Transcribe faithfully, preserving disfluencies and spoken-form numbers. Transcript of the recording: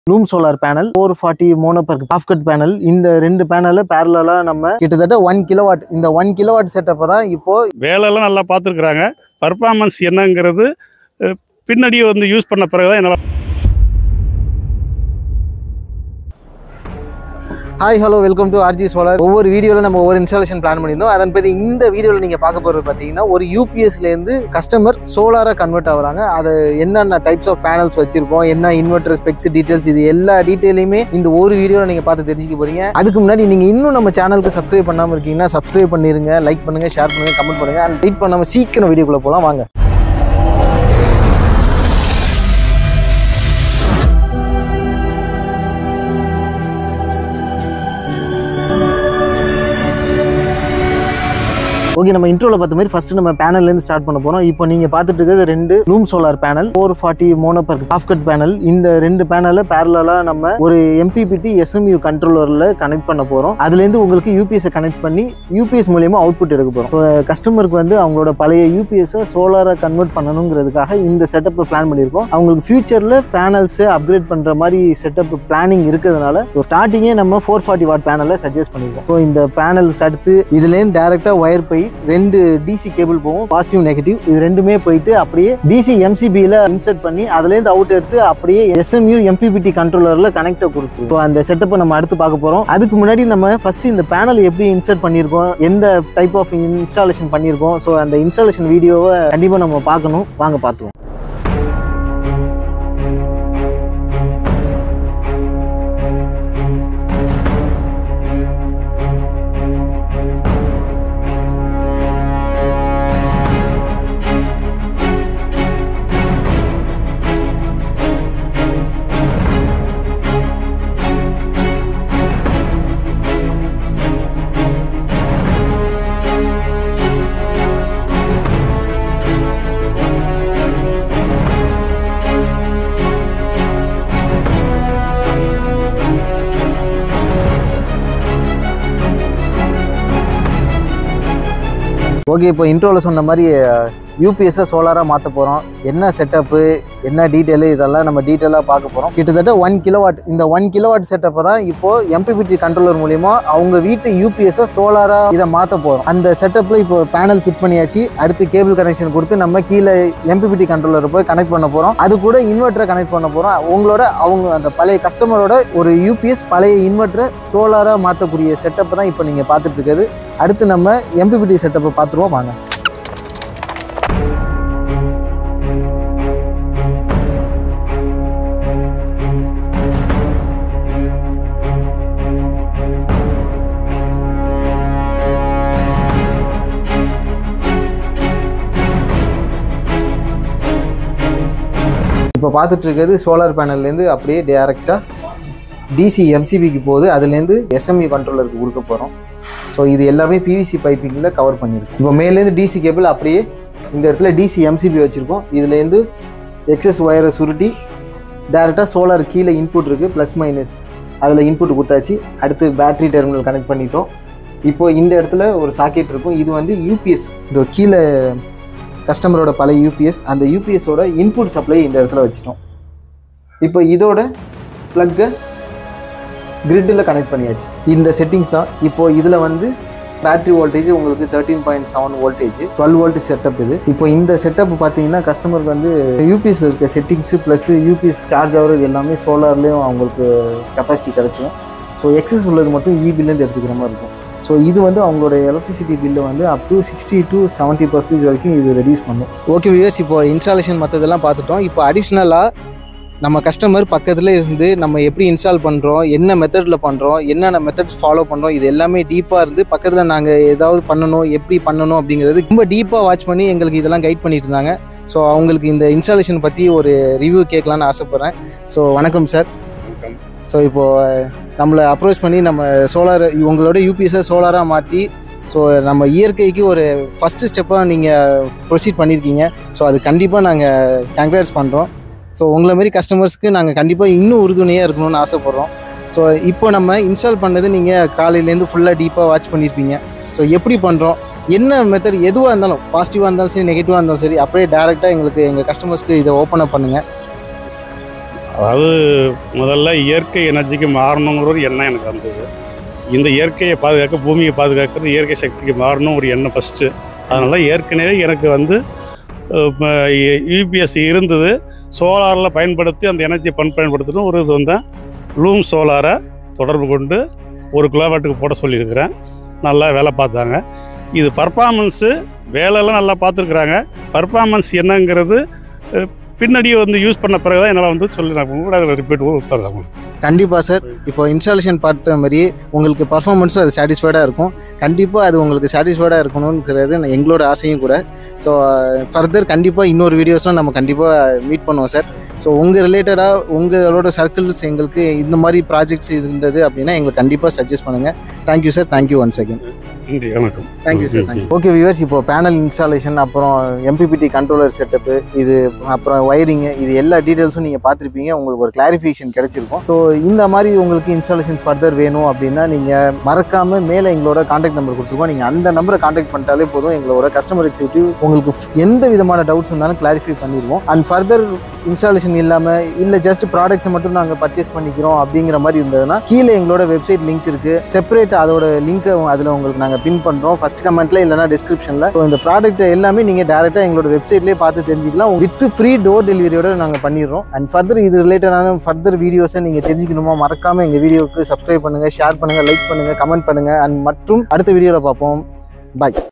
Loom solar panel four forty monoperc half cut panel இந்த ரெண்டு பேனலை பேரலலா நம்ம கிட்டத்தட்ட one kilowatt இந்த one kilowatt செட்டப் தான் இப்போ வேலையெல்லாம் நல்லா பார்த்துருக்குறாங்க. பர்ஃபார்மன்ஸ் என்னங்கிறது பின்னாடி வந்து யூஸ் பண்ண பிறகு தான் என்னால். Hi hello welcome to R G. Solar வீடியோவில் நம்ம ஒவ்வொரு இன்ஸ்டாலேஷன் பிளான் பண்ணியிருந்தோம். அதன் பற்றி இந்த வீடியோவில் நீங்கள் பார்க்க போகிறது பார்த்தீங்கன்னா ஒரு யூபிஎஸ்லேருந்து கஸ்டமர் சோலாராக கன்வெர்ட் ஆகுறாங்க. அது என்னென்ன டைப்ஸ் ஆஃப் பேனல்ஸ் வச்சிருக்கோம், என்ன இன்வெர்டர் ஸ்பெக்ஸ் டீட்டெயில்ஸ், இது எல்லா டீட்டெயிலையுமே இந்த ஒரு வீடியோவில் நீங்கள் பார்த்து தெரிஞ்சுக்க போகிறீங்க. அதுக்கு முன்னாடி நீங்கள் இன்னும் நம்ம சேனலுக்கு சப்ஸ்கிரைப் பண்ணாமல் இருக்கீங்கன்னா சப்ஸ்கிரைப் பண்ணிருங்க, லைக் பண்ணுங்கள், ஷேர் பண்ணுங்கள், கமெண்ட் பண்ணுங்கள். அண்ட் வெயிட் பண்ணாமல் சீக்கிரம் வீடியோக்குள்ளே போகலாம் வாங்க. ஓகே, நம்ம இன்ட்ரோல பார்த்த மாதிரி ஃபர்ஸ்ட் நம்ம பேனல்ல இருந்து ஸ்டார்ட் பண்ண போறோம். இப்போ நீங்க பார்த்துட்டு இருக்கிறது ரெண்டு Loom solar panel four forty monoperc half cut panel. இந்த ரெண்டு பேனலை பேரலலா நம்ம ஒரு எம்பிபிடி எஸ்எம்யூ கண்ட்ரோலர்ல கனெக்ட் பண்ண போறோம். அதுல இருந்து உங்களுக்கு யூபிஎஸ் கனெக்ட் பண்ணி யூபிஎஸ் மூலமா அவுட்புட் எடுக்க போறோம். கஸ்டமருக்கு வந்து அவங்களோட பழைய யூபிஎஸ் சோலாரா கன்வெர்ட் பண்ணணுங்கிறதுக்காக இந்த செட்டப் பிளான் பண்ணியிருக்கோம். அவங்களுக்கு ஃபியூச்சர்ல பேனல்ஸ் அப்கிரேட் பண்ற மாதிரி செட்டப் பிளானிங் இருக்கிறதுனால ஸோ ஸ்டார்டிங்கே நம்ம four forty வாட் பேனலை சஜஸ்ட் பண்ணியிருக்கோம். ஸோ இந்த பேனல்ஸ்க்கு அடுத்து இதுல இருந்து டைரக்டா ஒயர் போய் ரெண்டு டிசி கேபிள் போகும், பாசிட்டிவ் நெகட்டிவ். இது ரெண்டுமே போயிட்டு அப்படியே டிசி எம்சிபில இன்சர்ட் பண்ணி அதுல இருந்து அவுட் எடுத்து அப்படியே எஸ்எம்யூ எம்பிபிடி கண்ட்ரோலர்ல கனெக்ட் கொடுத்து ஸோ அந்த செட்டப்பை நம்ம அடுத்து பார்க்க போறோம். அதுக்கு முன்னாடி நம்ம ஃபர்ஸ்ட் இந்த பேனல் எப்படி இன்சர்ட் பண்ணியிருக்கோம், எந்த டைப் ஆஃப் இன்ஸ்டாலேஷன் பண்ணியிருக்கோம், ஸோ அந்த இன்ஸ்டாலேஷன் வீடியோவை கண்டிப்பா நம்ம பார்க்கணும். வாங்க பார்த்துவோம். ஓகே, இப்போ இன்ட்ரோவில் சொன்ன மாதிரி யூபிஎஸ்ஸை சோலாராக மாற்ற போகிறோம். என்ன செட்டப்பு, என்ன டீட்டெயிலு, இதெல்லாம் நம்ம டீட்டெயிலாக பார்க்க போகிறோம். கிட்டத்தட்ட ஒன் கிலோவாட் இந்த ஒன் கிலோவாட் செட்டப்பை தான் இப்போது எம்பிபிடி கண்ட்ரோலர் மூலிமா அவங்க வீட்டு யூபிஎஸ்ஸை சோலாராக இதை மாற்ற போகிறோம். அந்த செட்டப்பில் இப்போ பேனல் ஃபிட் பண்ணியாச்சு. அடுத்து கேபிள் கனெக்ஷன் கொடுத்து நம்ம கீழே எம்பிபிடி கண்ட்ரோலரை போய் கனெக்ட் பண்ண போகிறோம். அது கூட இன்வெர்ட்டரை கனெக்ட் பண்ண போகிறோம். உங்களோட அவங்க அந்த பழைய கஸ்டமரோட ஒரு யூபிஎஸ் பழைய இன்வெர்ட்டரை சோலாராக மாற்றக்கூடிய செட்டப்பை தான் இப்போ நீங்கள் பார்த்துட்டு இருக்கிறது. அடுத்து நம்ம எம்பிபிடி செட்டப்பை பார்த்துருவோம் வாங்க. இப்போ பார்த்துட்டு இருக்கிறது சோலார் பேனல்லேருந்து அப்படியே டேரெக்டாக டிசி எம்சிபிக்கு போகுது. அதுலேருந்து எஸ்எம்யூ கண்ட்ரோலருக்கு கொடுக்க போகிறோம். ஸோ இது எல்லாமே பிவிசி பைப்பிங்கில் கவர் பண்ணியிருக்கோம். இப்போ மேலேருந்து டிசி கேபிள் அப்படியே இந்த இடத்துல டிசி எம்சிபி வச்சுருக்கோம். இதுலேருந்து எக்ஸஸ் ஒயரை சுருட்டி டேரெக்டாக சோலார் கீழே இன்புட் இருக்குது ப்ளஸ் மைனஸ், அதில் இன்புட் கொடுத்தாச்சு. அடுத்து பேட்ரி டெர்மினல் கனெக்ட் பண்ணிட்டோம். இப்போது இந்த இடத்துல ஒரு சாக்கெட் இருக்கும். இது வந்து யூபிஎஸ், இந்த கீழே கஸ்டமரோட பழைய யூபிஎஸ், அந்த யூபிஎஸோட இன்புட் சப்ளை இந்த இடத்துல வச்சுட்டோம். இப்போ இதோட ப்ளக்கை கிரிட்டில் கனெக்ட் பண்ணியாச்சு. இந்த செட்டிங்ஸ் தான். இப்போது இதில் வந்து பேட்டரி வோல்டேஜ் உங்களுக்கு thirteen point seven voltage twelve volt setup இது. இப்போ இந்த செட்டப் பார்த்தீங்கன்னா கஸ்டமருக்கு வந்து யூபிஎஸ் இருக்க செட்டிங்ஸு ப்ளஸ் யூபிஎஸ் சார்ஜ் ஆகிறது எல்லாமே சோலார்லேயும் அவங்களுக்கு கெப்பாசிட்டி கிடச்சிடும். ஸோ எக்ஸஸ் உள்ளது மட்டும் இபிலேருந்து எடுத்துக்கிற மாதிரி இருக்கும். ஸோ இது வந்து அவங்களோட எலக்ட்ரிசிட்டி பில்லை வந்து up to sixty to seventy percentage வரைக்கும் இது ரெடியூஸ் பண்ணும். ஓகே வியூவர்ஸ், இப்போ இன்ஸ்டாலேஷன் மற்றதெல்லாம் பார்த்துட்டோம். இப்போ அடிஷ்னலாக நம்ம கஸ்டமர் பக்கத்தில் இருந்து நம்ம எப்படி இன்ஸ்டால் பண்ணுறோம், என்ன மெத்தடில் பண்ணுறோம், என்னென்ன மெத்தட்ஸ் ஃபாலோ பண்ணுறோம், இது எல்லாமே டீப்பாக இருந்து பக்கத்தில் நாங்கள் ஏதாவது பண்ணணும், எப்படி பண்ணணும் அப்படிங்கிறது ரொம்ப டீப்பாக வாட்ச் பண்ணி எங்களுக்கு இதெல்லாம் கைட் பண்ணிட்டு இருந்தாங்க. ஸோ அவங்களுக்கு இந்த இன்ஸ்டாலேஷன் பற்றி ஒரு ரிவ்யூ கேட்கலான்னு ஆசைப்பட்றேன். ஸோ வணக்கம் சார். ஸோ இப்போது நம்மளை அப்ரோச் பண்ணி நம்ம சோலார் உங்களோட யூபிஎஸ்ஸை சோலாராக மாற்றி ஸோ நம்ம இயற்கைக்கு ஒரு ஃபஸ்ட்டு ஸ்டெப்பாக நீங்கள் ப்ரொசீட் பண்ணியிருக்கீங்க. ஸோ அது கண்டிப்பாக நாங்கள் கங்க்ராட்ஸ் பண்ணுறோம். ஸோ உங்களை மாதிரி கஸ்டமர்ஸ்க்கு நாங்கள் கண்டிப்பாக இன்னும் உறுதுணையாக இருக்கணும்னு ஆசைப்பட்றோம். ஸோ இப்போ நம்ம இன்ஸ்டால் பண்ணது நீங்கள் காலையிலேருந்து ஃபுல்லாக டீப்பாக வாட்ச் பண்ணியிருப்பீங்க. ஸோ எப்படி பண்ணுறோம், என்ன மெத்தட் எதுவாக இருந்தாலும் பாசிட்டிவாக இருந்தாலும் சரி நெகட்டிவாக இருந்தாலும் சரி அப்படியே டேரெக்டாக எங்களுக்கு எங்கள் கஸ்டமர்ஸ்க்கு இதை ஓப்பன் அப் பண்ணுங்கள். அதாவது முதல்ல இயற்கை எனர்ஜிக்கு மாறணுங்கிற ஒரு எண்ணம் எனக்கு வந்தது. இந்த இயற்கையை பாதுகாக்க, பூமியை பாதுகாக்கிறது, இயற்கை சக்திக்கு மாறணும் ஒரு எண்ணம் ஃபஸ்ட்டு. அதனால் ஏற்கனவே எனக்கு வந்து யூபிஎஸ் இருந்தது. சோலாரில் பயன்படுத்தி அந்த எனர்ஜியை பண் பயன்படுத்தணும் ஒரு இது வந்தேன். லூம் சோலாரை தொடர்பு கொண்டு ஒரு கிலோவாட்டுக்கு போட சொல்லியிருக்கிறேன். நல்லா வேலை பார்த்தாங்க. இது பர்ஃபார்மன்ஸு வேலையெல்லாம் நல்லா பார்த்துருக்குறாங்க. பர்ஃபார்மன்ஸ் என்னங்கிறது பின்னாடியே வந்து யூஸ் பண்ண பிறகு தான் என்னால் வந்து சொல்லி நான் கூட அதில் ரிப்பீட் கொடுத்துட்றாங்க. கண்டிப்பாக சார். இப்போ இன்ஸ்டாலேஷன் பார்த்த மாதிரி உங்களுக்கு பர்ஃபார்மன்ஸும் அது சாட்டிஸ்ஃபைடாக இருக்கும். கண்டிப்பாக அது உங்களுக்கு சாட்டிஸ்ஃபைடாக இருக்கணுங்கிறது எங்களோட ஆசையும் கூட. ஸோ ஃபர்தர் கண்டிப்பாக இன்னொரு வீடியோஸும் நம்ம கண்டிப்பாக மீட் பண்ணுவோம் சார். ஸோ உங்கள் ரிலேட்டடாக உங்களோட சர்க்கிள்ஸ் எங்களுக்கு இந்த மாதிரி ப்ராஜெக்ட்ஸ் இருந்தது அப்படின்னா எங்களுக்கு கண்டிப்பாக சஜஸ்ட் பண்ணுங்கள். Thank you sir. Thank you once again. நன்றி, வணக்கம். Thank you sir. Thank you. Okay viewers, இப்போ பேனல் இன்ஸ்டாலேஷன், அப்புறம் எம்பிபிடி கண்ட்ரோலர் செட்டப்பு, இது அப்புறம் ஒயரிங்கு, இது எல்லா டீட்டெயில்ஸும் நீங்கள் பார்த்துருப்பீங்க. உங்களுக்கு ஒரு கிளாரிஃபிகேஷன் கிடைச்சிருக்கும். ஸோ இந்த மாதிரி உங்களுக்கு இன்ஸ்டாலேஷன் ஃபர்தர் வேணும் அப்படின்னா நீங்கள் மறக்காமல் மேலே எங்களோட கான்டாக்ட் நம்பர் கொடுத்துருக்கோம். நீங்கள் அந்த நம்பரை கான்டாக்ட் பண்ணிட்டாலே போதும். எங்களோட கஸ்டமர் எக்ஸிக்யூட்டிவ் உங்களுக்கு எந்த விதமான டவுட்ஸ் இருந்தாலும் கிளாரிஃபை பண்ணிடுவோம். அண்ட் ஃபர்தர் இன்ஸ்டாலேஷன் இல்லாமல் இல்லை ஜஸ்ட் ப்ராடக்ட்ஸை மட்டும் நாங்கள் பர்ச்சேஸ் பண்ணிக்கிறோம் அப்படிங்கிற மாதிரி இருந்ததுன்னா கீழே எங்களோட வெப்சைட் லிங்க் இருக்குது. செப்பரேட் அதோட லிங்க்கை அதில் உங்களுக்கு நாங்கள் பின் பண்ணுறோம் ஃபர்ஸ்ட் கமெண்ட்டில் இல்லைனா டிஸ்கிரிப்ஷனில். ஸோ இந்த ப்ராடக்ட் எல்லாமே நீங்கள் டேரெக்டாக எங்களோட வெப்சைட்லேயே பார்த்து தெரிஞ்சுக்கலாம். வித் ஃப்ரீ டோர் டெலிவரியோட நாங்கள் பண்ணிடுறோம். அண்ட் ஃபர்தர் இது ரிலேட்டடான ஃபர்தர் வீடியோஸை நீங்கள் தெரிஞ்சுக்கணுமா மறக்காமல் எங்கள் வீடியோவுக்கு சப்ஸ்கிரைப் பண்ணுங்கள், ஷேர் பண்ணுங்கள், லைக் பண்ணுங்கள், கமெண்ட் பண்ணுங்கள். அண்ட் மற்றும் அடுத்த வீடியோவில் பார்ப்போம். பாய்.